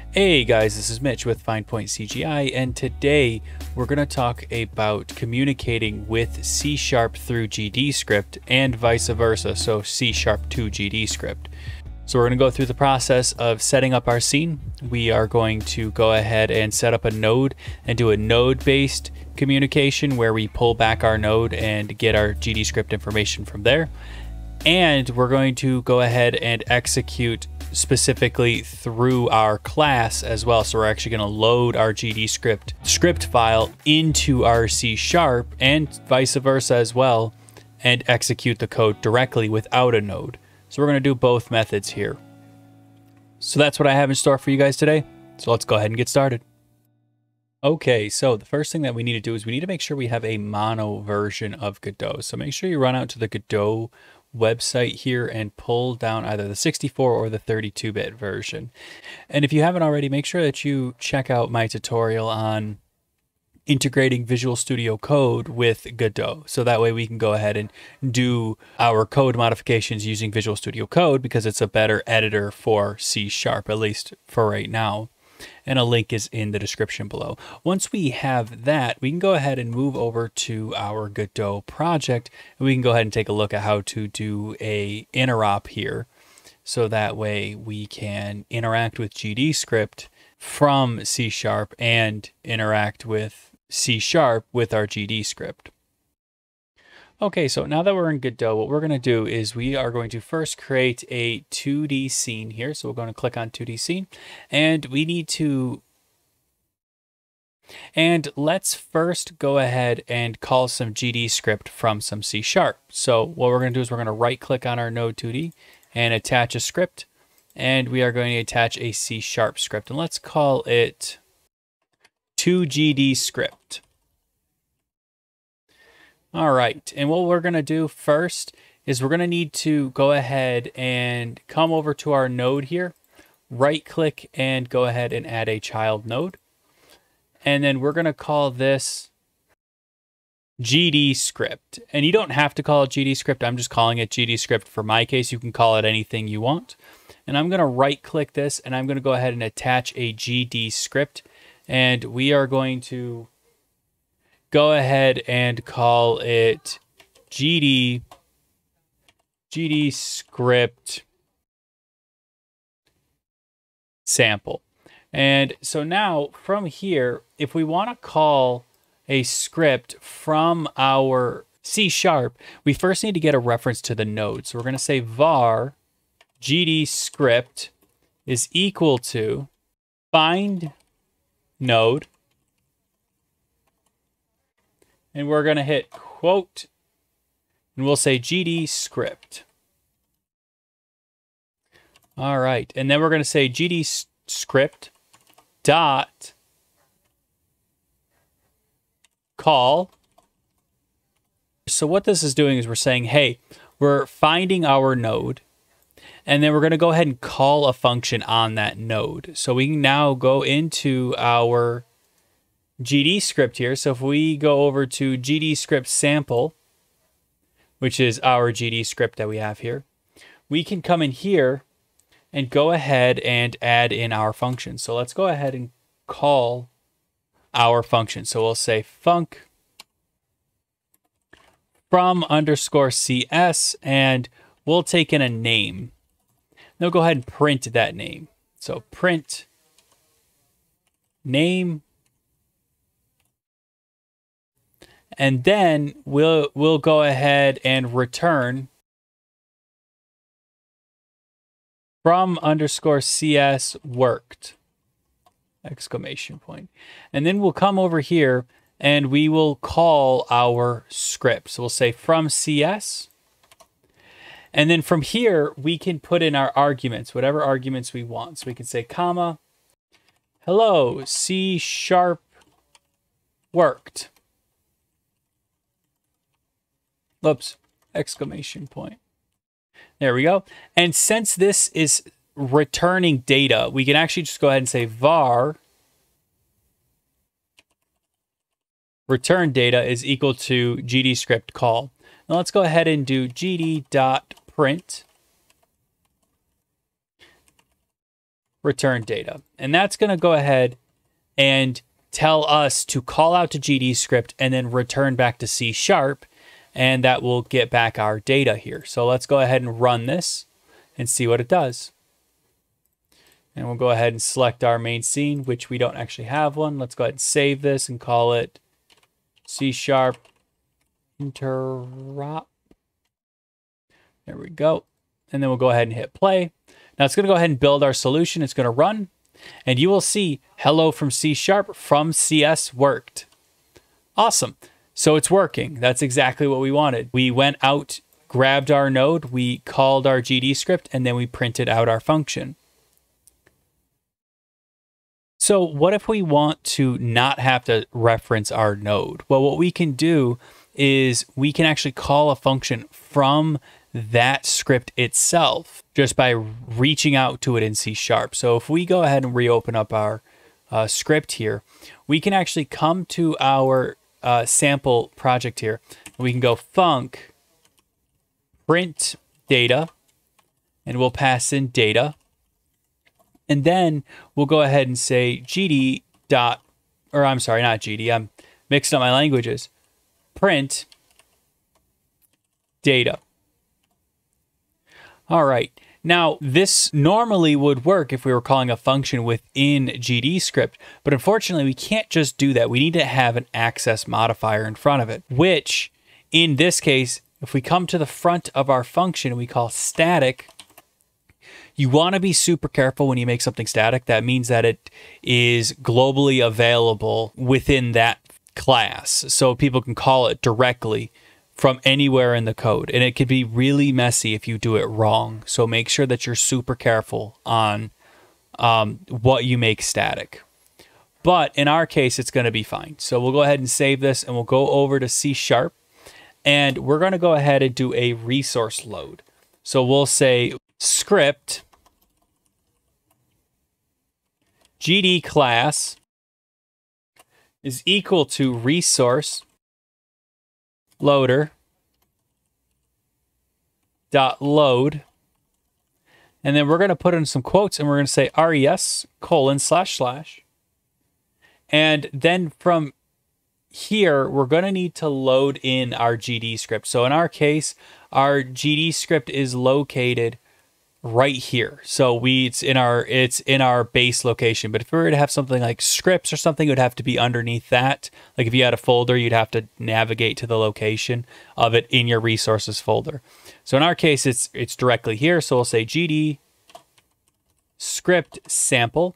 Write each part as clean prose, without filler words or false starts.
Hey guys, this is Mitch with FindPoint CGI, and today we're going to talk about communicating with C# through GDScript and vice versa, so C# to GDScript. So we're going to go through the process of setting up our scene. We are going to go ahead and set up a node and do a node-based communication where we pull back our node and get our GDScript information from there. And we're going to go ahead and execute specifically through our class as well. So we're actually going to load our GDScript script file into our C# and vice versa as well, and execute the code directly without a node. So we're going to do both methods here. So that's what I have in store for you guys today. So let's go ahead and get started. Okay, so the first thing that we need to do is we need to make sure we have a mono version of Godot. So make sure you run out to the Godot website here and pull down either the 64 or the 32-bit version. And if you haven't already, make sure that you check out my tutorial on integrating Visual Studio Code with Godot. So that way we can go ahead and do our code modifications using Visual Studio Code, because it's a better editor for C#, at least for right now. And a link is in the description below. Once we have that, we can go ahead and move over to our Godot project, and we can go ahead and take a look at how to do a interop here. So that way we can interact with GDScript from C# and interact with C# with our GDScript. Okay, so now that we're in Godot, what we're going to do is we are going to first create a 2D scene here. So we're going to click on 2D scene, and we need to, and let's first go ahead and call some GDScript from some C#. So what we're going to do is we're going to right click on our node 2D and attach a script, and we are going to attach a C# script, and let's call it 2GDScript. All right, and what we're going to do first is we're going to need to go ahead and come over to our node here, right click and go ahead and add a child node. And then we're going to call this GDScript. And you don't have to call it GDScript. I'm just calling it GDScript for my case. You can call it anything you want. And I'm going to right click this, and I'm going to go ahead and attach a GDScript. And we are going to go ahead and call it GDScript sample. And so now from here, if we want to call a script from our C#, we first need to get a reference to the node. So we're going to say var GDScript is equal to find node. And we're going to hit quote, and we'll say GDScript. All right, and then we're going to say GDScript dot call. So what this is doing is we're saying, hey, we're finding our node, and then we're going to go ahead and call a function on that node. So we can now go into our GDScript here. So if we go over to GDScript sample, which is our GDScript that we have here, we can come in here and go ahead and add in our function. So let's go ahead and call our function. So we'll say func from _CS, and we'll take in a name. Now go ahead and print that name. So print name. And then we'll go ahead and return from _CS worked, exclamation point. And then we'll come over here and we will call our script. So we'll say from CS. And then from here, we can put in our arguments, whatever arguments we want. So we can say comma, hello, C# worked. Oops, exclamation point. There we go. And since this is returning data, we can actually just go ahead and say var return data is equal to GDScript call. Now let's go ahead and do gd.print return data. And that's going to go ahead and tell us to call out to GDScript and then return back to C#, and that will get back our data here. So let's go ahead and run this and see what it does. And we'll go ahead and select our main scene, which we don't actually have one. Let's go ahead and save this and call it C# interop. There we go. And then we'll go ahead and hit play. Now it's going to go ahead and build our solution. It's going to run. And you will see hello from C# from CS worked. Awesome. So it's working. That's exactly what we wanted. We went out, grabbed our node, we called our GDScript, and then we printed out our function. So what if we want to not have to reference our node? Well, what we can do is we can actually call a function from that script itself just by reaching out to it in C#. So if we go ahead and reopen up our script here, we can actually come to our sample project here. We can go func print data, and we'll pass in data. And then we'll go ahead and say GD dot, or I'm sorry, not GD, I'm mixing up my languages. Print data. All right. Now, this normally would work if we were calling a function within GDScript, but unfortunately, we can't just do that. We need to have an access modifier in front of it, which in this case, if we come to the front of our function and we call static, you want to be super careful when you make something static. That means that it is globally available within that class, so people can call it directly from anywhere in the code. And it could be really messy if you do it wrong. So make sure that you're super careful on what you make static. But in our case, it's going to be fine. So we'll go ahead and save this, and we'll go over to C#. And we're going to go ahead and do a resource load. So we'll say script GD class is equal to resource loader dot load, and then we're going to put in some quotes, and we're going to say res : // and then from here we're going to need to load in our GDScript. So in our case, our GDScript is located right here. So it's in our base location. But if we were to have something like scripts or something, it would have to be underneath that. Like if you had a folder, you'd have to navigate to the location of it in your resources folder. So in our case, it's directly here. So we'll say GD script sample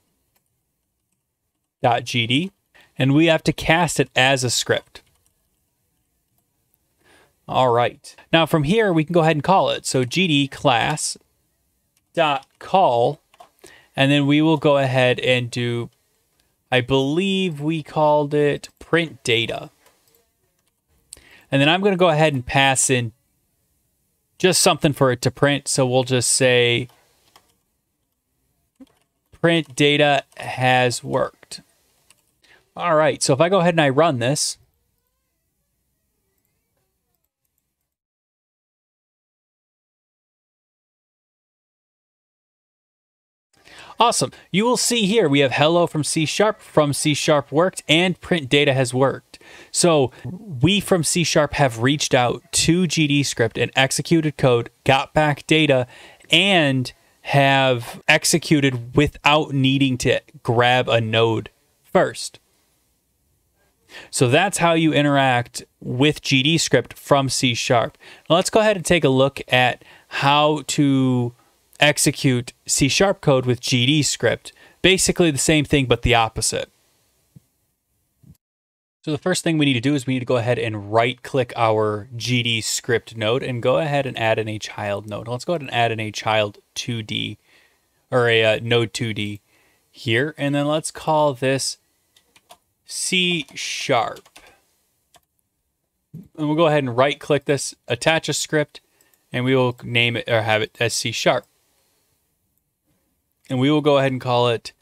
.gd, and we have to cast it as a script. All right. Now from here, we can go ahead and call it. So GD class dot call, and then we will go ahead and do, I believe we called it print data. And then I'm going to go ahead and pass in just something for it to print. So we'll just say print data has worked. All right. So if I go ahead and I run this, awesome. You will see here we have hello from C#, from C# worked, and print data has worked. So we from C# have reached out to GDScript and executed code, got back data, and have executed without needing to grab a node first. So that's how you interact with GDScript from C#. Now let's go ahead and take a look at how to execute C# code with GDScript. Basically the same thing, but the opposite. So the first thing we need to do is we need to go ahead and right-click our GDScript node and go ahead and add in a child node. Let's go ahead and add in a child 2D, or a node 2D here, and then let's call this C#. And we'll go ahead and right-click this, attach a script, and we will name it or have it as C#. And we will go ahead and call it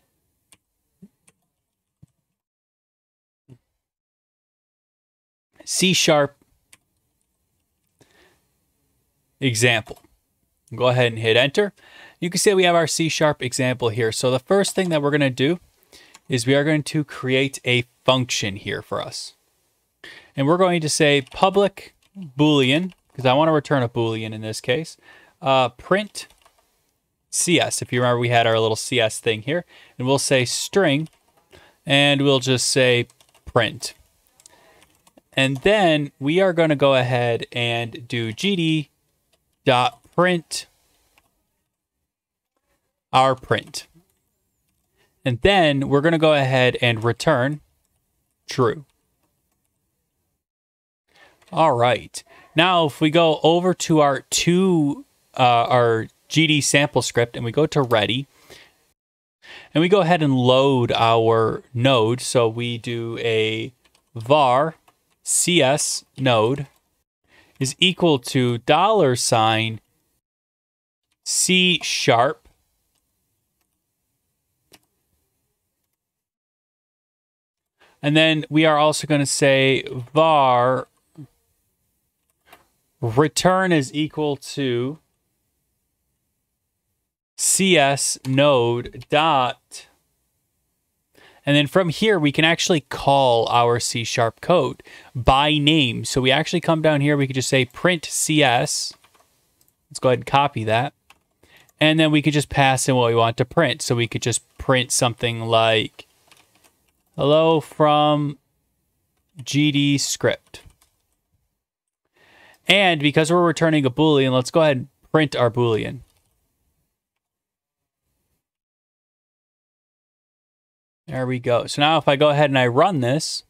C# example. Go ahead and hit enter. You can see we have our C# example here. So the first thing that we're going to do is we are going to create a function here for us. And we're going to say public Boolean, because I want to return a Boolean in this case, print CS. If you remember, we had our little CS thing here. And we'll say string, and we'll just say print. And then we are going to go ahead and do gd.print our print. And then we're going to go ahead and return true. All right. Now, if we go over to our GD sample script and we go to ready, and we go ahead and load our node. So we do a var CS node is equal to $C#. And then we are also going to say var return is equal to CS node dot. And then from here, we can actually call our C# code by name. So we actually come down here, we could just say print CS. Let's go ahead and copy that. And then we could just pass in what we want to print. So we could just print something like hello from GD script. And because we're returning a Boolean, let's go ahead and print our Boolean. There we go. So now if I go ahead and I run this,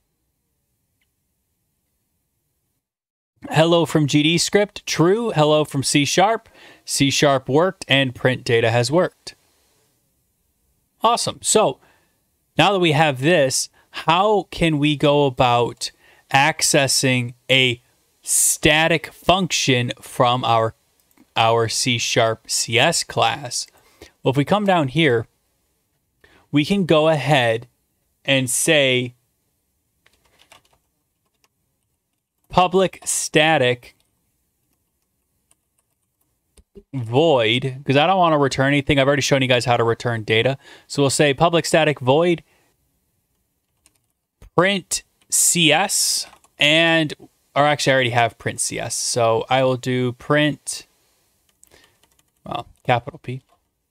hello from GD script, true, hello from C#, C# worked, and print data has worked. Awesome. So now that we have this, how can we go about accessing a static function from our C# CS class? Well, if we come down here, we can go ahead and say public static void, because I don't want to return anything. I've already shown you guys how to return data. So we'll say public static void print CS, and, or actually I already have print CS. So I will do print, well, capital P.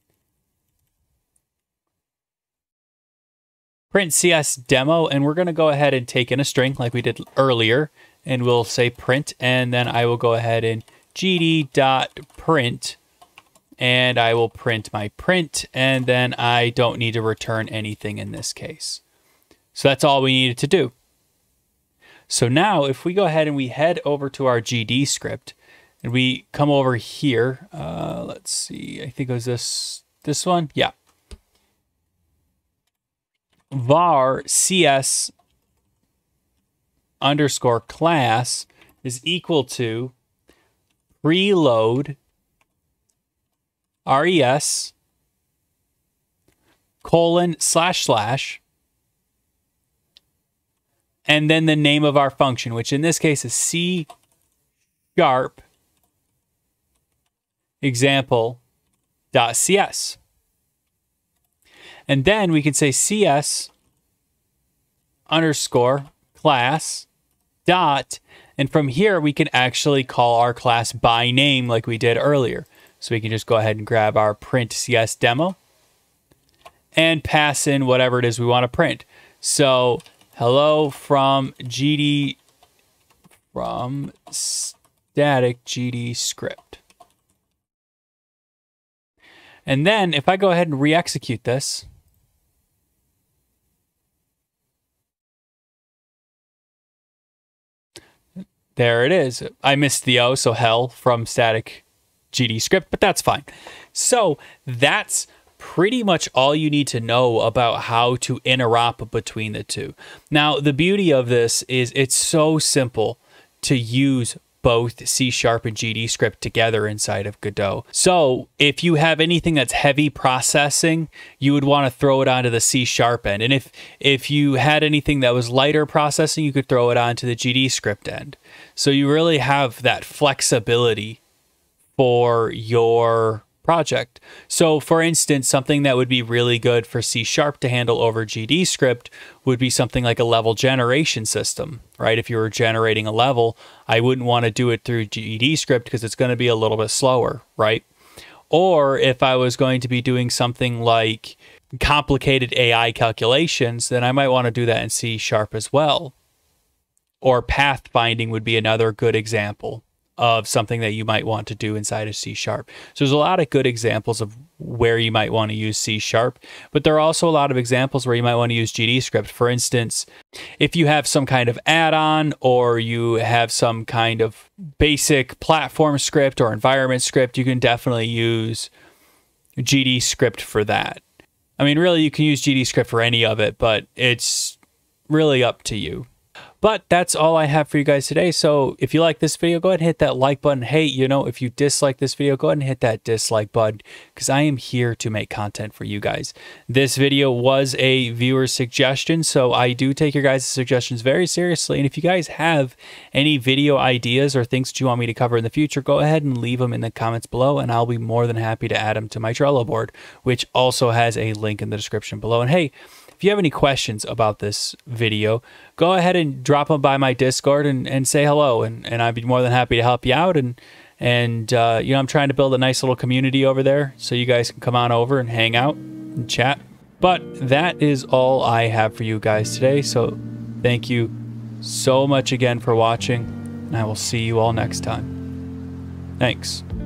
Print CS demo, and we're going to go ahead and take in a string like we did earlier, and we'll say print, and then I will go ahead and gd.print, and I will print my print, and then I don't need to return anything in this case. So that's all we needed to do. So now if we go ahead and we head over to our GD script, and we come over here, let's see, I think it was this one, yeah. var CS underscore class is equal to preload res :/ and then the name of our function, which in this case is C# example.cs. And then we can say CS underscore class dot, and from here we can actually call our class by name like we did earlier. So we can just go ahead and grab our print CS demo and pass in whatever it is we want to print. So hello from GD, from static GD script. And then if I go ahead and re-execute this, there it is. I missed the O, so hell from static GD script, but that's fine. So that's pretty much all you need to know about how to interop between the two. Now, the beauty of this is it's so simple to use both C# and GD script together inside of Godot. So if you have anything that's heavy processing, you would want to throw it onto the C# end. And if you had anything that was lighter processing, you could throw it onto the GD script end. So you really have that flexibility for your project. So for instance, something that would be really good for C# to handle over GD script would be something like a level generation system, right? If you were generating a level, I wouldn't want to do it through GD script because it's going to be a little bit slower, right? Or if I was going to be doing something like complicated AI calculations, then I might want to do that in C# as well. Or path binding would be another good example of something that you might want to do inside of C#. So there's a lot of good examples of where you might want to use C#, but there are also a lot of examples where you might want to use GD script. For instance, if you have some kind of add-on or you have some kind of basic platform script or environment script, you can definitely use GD script for that. I mean, really, you can use GD script for any of it, but it's really up to you. But that's all I have for you guys today. So if you like this video, go ahead and hit that like button. Hey, you know, if you dislike this video, go ahead and hit that dislike button because I am here to make content for you guys. This video was a viewer suggestion, so I do take your guys' suggestions very seriously. And if you guys have any video ideas or things that you want me to cover in the future, go ahead and leave them in the comments below, and I'll be more than happy to add them to my Trello board, which also has a link in the description below. And hey, if you have any questions about this video, go ahead and drop them by my Discord and say hello, and I'd be more than happy to help you out. And you know, I'm trying to build a nice little community over there so you guys can come on over and hang out and chat. But that is all I have for you guys today. So thank you so much again for watching, and I will see you all next time. Thanks.